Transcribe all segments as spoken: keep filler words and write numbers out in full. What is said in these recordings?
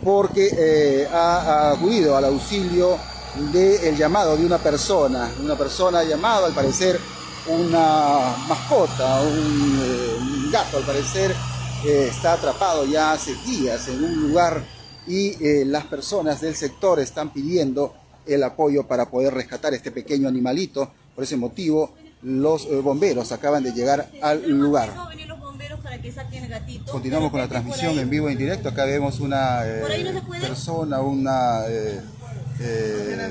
porque eh, ha, ha acudido al auxilio del llamado de una persona, una persona llamada, al parecer una mascota, un, eh, un gato, al parecer eh, está atrapado ya hace días en un lugar y eh, las personas del sector están pidiendo el apoyo para poder rescatar este pequeño animalito. Por ese motivo, los eh, bomberos acaban de llegar al lugar. Continuamos con la transmisión en vivo e en directo. Acá vemos una eh, persona, una eh, eh,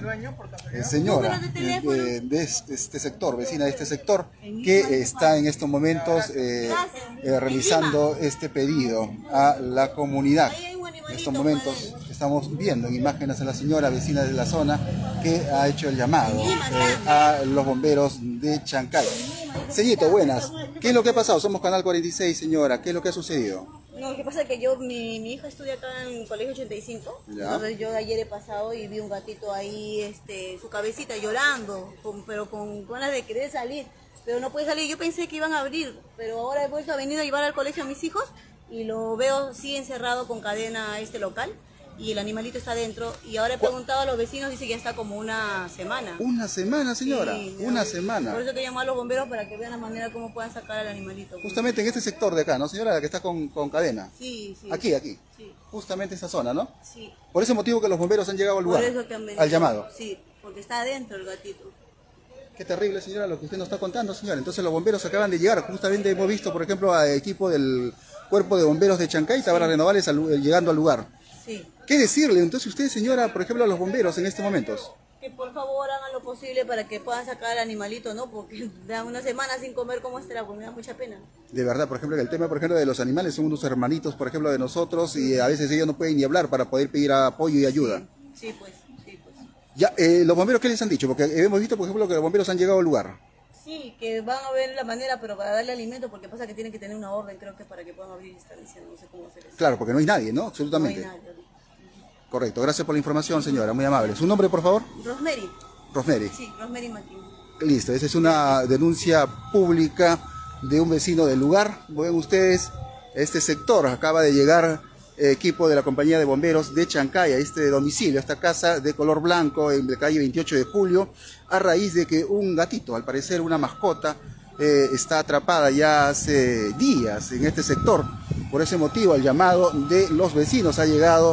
eh, señora eh, de este sector, vecina de este sector, que está en estos momentos eh, eh, realizando este pedido a la comunidad. En estos momentos estamos viendo en imágenes a la señora vecina de la zona que ha hecho el llamado eh, a los bomberos de Chancay. Señorito, buenas. ¿Qué es lo que ha pasado? Somos Canal cuarenta y seis, señora. ¿Qué es lo que ha sucedido? No, lo que pasa es que yo, mi, mi hija estudia acá en el colegio ochenta y cinco. ¿Ya? Entonces yo ayer he pasado y vi un gatito ahí, este, su cabecita llorando, con, pero con ganas de querer salir. Pero no puede salir. Yo pensé que iban a abrir, pero ahora he vuelto a venir a llevar al colegio a mis hijos y lo veo sí encerrado con cadena a este local y el animalito está adentro. Y ahora he preguntado a los vecinos, dice que ya está como una semana. ¿Una semana, señora? Sí, una sí. semana. Por eso que llamó a los bomberos para que vean la manera como puedan sacar al animalito. Justamente en este sector de acá, ¿no, señora? La que está con, con cadena. Sí, sí. Aquí, aquí. Sí. Justamente esa zona, ¿no? Sí. Por ese motivo que los bomberos han llegado al lugar. Por eso que han venido. Al llamado. Sí, porque está adentro el gatito. Qué terrible, señora, lo que usted nos está contando, señora. Entonces los bomberos acaban de llegar. Justamente hemos visto, por ejemplo, al equipo del Cuerpo de Bomberos de Chancay, Tabara sí. Renovales, al, llegando al lugar. Sí. ¿Qué decirle entonces usted, señora, por ejemplo, a los bomberos en estos momentos? Que por favor hagan lo posible para que puedan sacar al animalito, ¿no? Porque da una semana sin comer, ¿cómo estará? Pues me da mucha pena. De verdad, por ejemplo, el tema, por ejemplo, de los animales son unos hermanitos, por ejemplo, de nosotros, y a veces ellos no pueden ni hablar para poder pedir apoyo y ayuda. Sí, sí pues, sí, pues. Ya, eh, ¿los bomberos qué les han dicho? Porque hemos visto, por ejemplo, que los bomberos han llegado al lugar. Sí, que van a ver la manera, pero para darle alimento, porque pasa que tienen que tener una orden, creo que para que puedan abrir y estar diciendo, no sé cómo hacer eso. Claro, porque no hay nadie, ¿no? Absolutamente. No hay nadie. Correcto, gracias por la información, señora, muy amable. ¿Su nombre, por favor? Rosemary. Rosemary. Sí, Rosemary Martín. Listo, esa es una denuncia pública de un vecino del lugar. Ven ustedes, este sector acaba de llegar equipo de la compañía de bomberos de Chancay a este domicilio, a esta casa de color blanco en la calle veintiocho de julio, a raíz de que un gatito, al parecer una mascota, eh, está atrapada ya hace días en este sector. Por ese motivo, al llamado de los vecinos ha llegado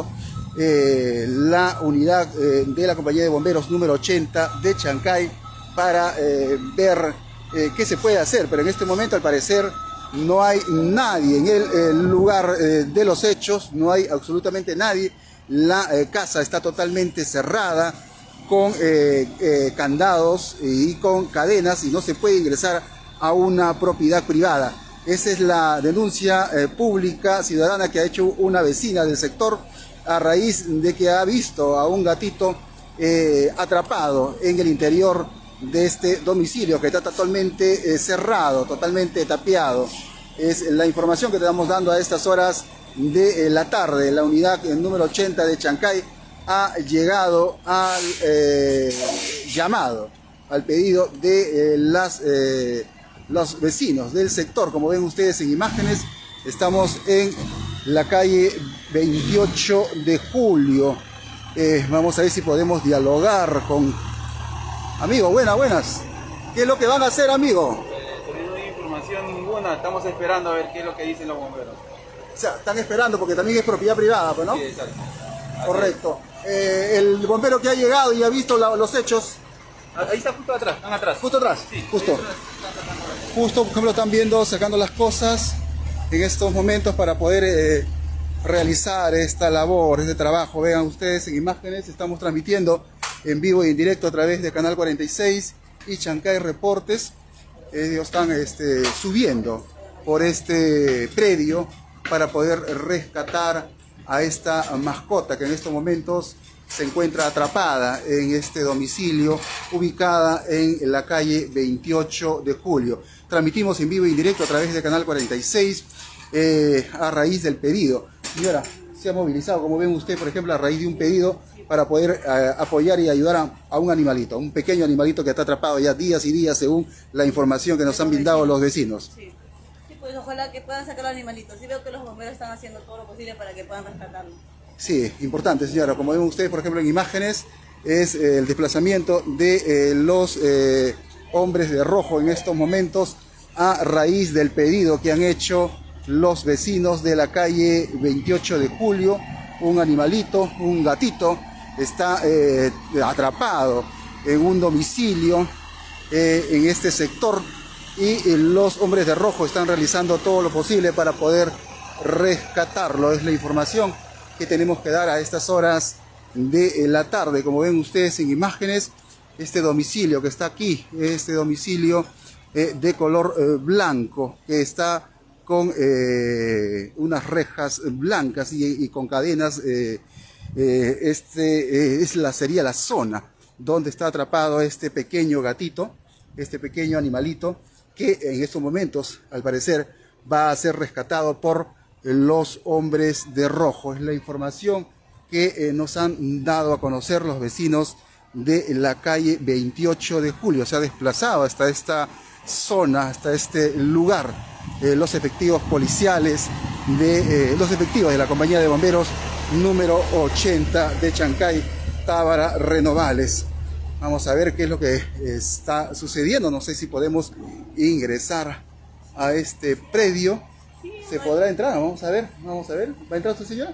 eh, la unidad eh, de la compañía de bomberos número ochenta de Chancay para eh, ver eh, qué se puede hacer, pero en este momento al parecer no hay nadie en el, el lugar eh, de los hechos, no hay absolutamente nadie. La eh, casa está totalmente cerrada con eh, eh, candados y con cadenas y no se puede ingresar a una propiedad privada. Esa es la denuncia eh, pública ciudadana que ha hecho una vecina del sector a raíz de que ha visto a un gatito eh, atrapado en el interior de este domicilio que está totalmente eh, cerrado, totalmente tapiado. Es la información que te estamos dando a estas horas de eh, la tarde. La unidad el número ochenta de Chancay ha llegado al eh, llamado, al pedido de eh, las, eh, los vecinos del sector. Como ven ustedes en imágenes, estamos en la calle veintiocho de julio. Eh, vamos a ver si podemos dialogar con... Amigo, buenas, buenas. ¿Qué es lo que van a hacer, amigo? Eh, no hay información ninguna, estamos esperando a ver qué es lo que dicen los bomberos. O sea, están esperando porque también es propiedad privada, pues, ¿no? Sí, exacto. Así correcto. Eh, el bombero que ha llegado y ha visto la, los hechos... Ahí está justo atrás, están atrás. ¿Justo atrás? Sí, justo. atrás, atrás. Justo, por ejemplo, están viendo, sacando las cosas en estos momentos para poder eh, realizar esta labor, este trabajo. Vean ustedes en imágenes, estamos transmitiendo en vivo y en directo a través de Canal cuarenta y seis y Chancay Reportes. Ellos están este, subiendo por este predio para poder rescatar a esta mascota que en estos momentos se encuentra atrapada en este domicilio ubicada en la calle veintiocho de julio. Transmitimos en vivo y en directo a través de Canal cuarenta y seis eh, a raíz del pedido. Señora, se ha movilizado, como ven usted, por ejemplo, a raíz de un pedido para poder eh, apoyar y ayudar a, a un animalito, a un pequeño animalito que está atrapado ya días y días según la información que nos han brindado los vecinos. Sí. Sí, pues ojalá que puedan sacar al animalito. Sí veo que los bomberos están haciendo todo lo posible para que puedan rescatarlo. Sí, importante, señora. Como ven ustedes, por ejemplo, en imágenes, es eh, el desplazamiento de eh, los eh, hombres de rojo en estos momentos a raíz del pedido que han hecho los vecinos de la calle veintiocho de julio. Un animalito, un gatito, está eh, atrapado en un domicilio eh, en este sector, y eh, los hombres de rojo están realizando todo lo posible para poder rescatarlo. Es la información que tenemos que dar a estas horas de la tarde. Como ven ustedes en imágenes, este domicilio que está aquí, este domicilio eh, de color eh, blanco, que está con eh, unas rejas blancas y, y con cadenas, eh, eh, este eh, es la, sería la zona donde está atrapado este pequeño gatito, este pequeño animalito, que en estos momentos, al parecer, va a ser rescatado por los hombres de rojo. Es la información que eh, nos han dado a conocer los vecinos de la calle veintiocho de julio. Se ha desplazado hasta esta zona, hasta este lugar, eh, los efectivos policiales, de eh, los efectivos de la compañía de bomberos número ochenta de Chancay, Tábara Renovales. Vamos a ver qué es lo que está sucediendo. No sé si podemos ingresar a este predio. ¿Se podrá entrar? Vamos a ver, vamos a ver. ¿Va a entrar usted, señora?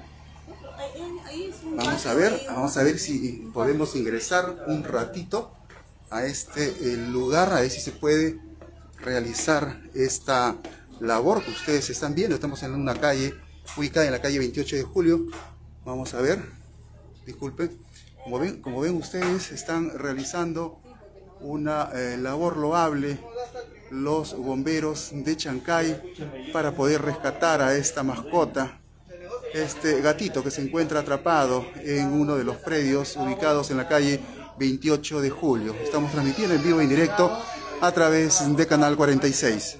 Vamos a ver, vamos a ver si podemos ingresar un ratito a este eh, lugar, a ver si se puede realizar esta labor que ustedes están viendo. Estamos en una calle ubicada en la calle veintiocho de julio. Vamos a ver, disculpen. Como ven, como ven ustedes, están realizando una eh, labor loable los bomberos de Chancay para poder rescatar a esta mascota, este gatito que se encuentra atrapado en uno de los predios ubicados en la calle veintiocho de julio. Estamos transmitiendo en vivo y en directo a través de Canal cuarenta y seis.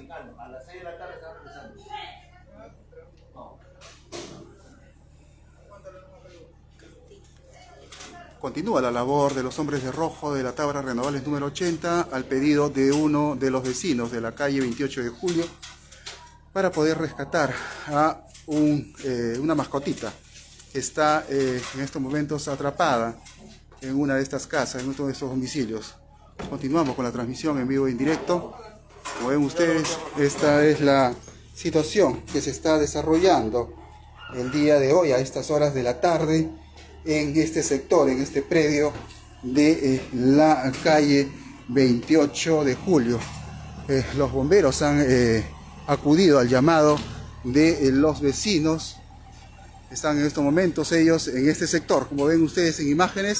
Continúa la labor de los hombres de rojo de la Tábara Renovales número ochenta al pedido de uno de los vecinos de la calle veintiocho de julio para poder rescatar a un, eh, una mascotita que está eh, en estos momentos atrapada en una de estas casas, en uno de estos domicilios. Continuamos con la transmisión en vivo y en directo. Como ven ustedes, esta es la situación que se está desarrollando el día de hoy a estas horas de la tarde en este sector, en este predio de eh, la calle veintiocho de julio. Eh, los bomberos han eh, acudido al llamado de eh, los vecinos. Están en estos momentos ellos en este sector, como ven ustedes en imágenes.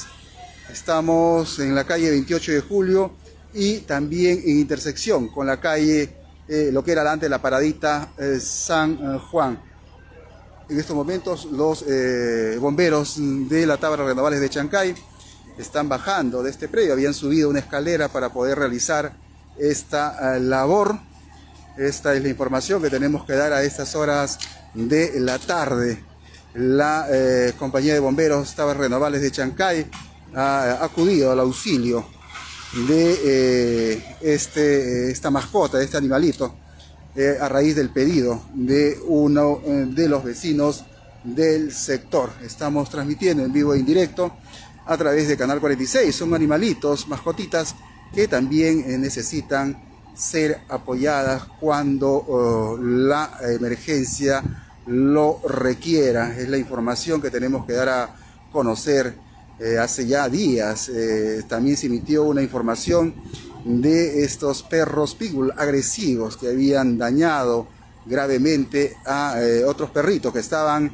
Estamos en la calle veintiocho de julio y también en intersección con la calle, eh, lo que era antes la paradita eh, San Juan. En estos momentos los eh, bomberos de la Tábara Renovales de Chancay están bajando de este predio. Habían subido una escalera para poder realizar esta uh, labor. Esta es la información que tenemos que dar a estas horas de la tarde. La eh, compañía de bomberos Tábara Renovales de Chancay ha acudido al auxilio de eh, este, esta mascota, de este animalito, Eh, a raíz del pedido de uno eh, de los vecinos del sector. Estamos transmitiendo en vivo e indirecto a través de Canal cuarenta y seis. Son animalitos, mascotitas, que también eh, necesitan ser apoyadas cuando uh, la emergencia lo requiera. Es la información que tenemos que dar a conocer. Eh, hace ya días eh, también se emitió una información de estos perros pitbull agresivos que habían dañado gravemente a eh, otros perritos que estaban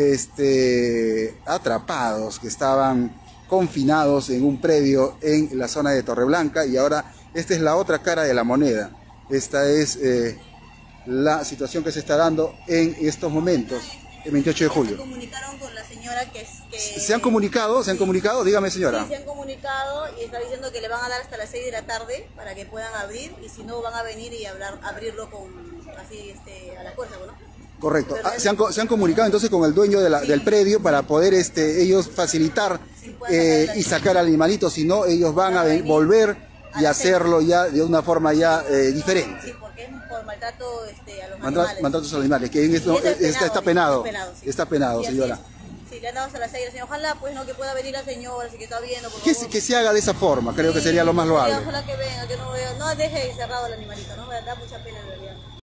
este, atrapados, que estaban confinados en un predio en la zona de Torreblanca. Y ahora esta es la otra cara de la moneda. Esta es eh, la situación que se está dando en estos momentos, el veintiocho de julio. Se comunicaron con la señora que... que... ¿Se han comunicado? ¿Se han comunicado? Dígame, señora. Sí, se han comunicado y está diciendo que le van a dar hasta las seis de la tarde para que puedan abrir, y si no van a venir y hablar, abrirlo con así este, a la fuerza, ¿no? Correcto. Ah, ¿se, han, ¿Se han comunicado entonces con el dueño de la, sí. del predio para poder este, ellos facilitar sí, eh, y sacar al animalito? Si no, ellos van a, a venir, volver y hacerlo ya de una forma ya eh, diferente. Sí, porque es por maltrato este, a los Maltra animales. Maltratos a los animales, que en esto, está, penado, está penado, sí. está penado, sí, señora. Sí, le han dado hasta las seis, señor. Ojalá, pues, no, que pueda venir la señora, si que está viendo, por Que, favor. se- que se haga de esa forma, creo que Sí, sería lo más sí, loable. ojalá que venga, que no vea, no deje encerrado al animalito, ¿no? Me da mucha pena, en realidad.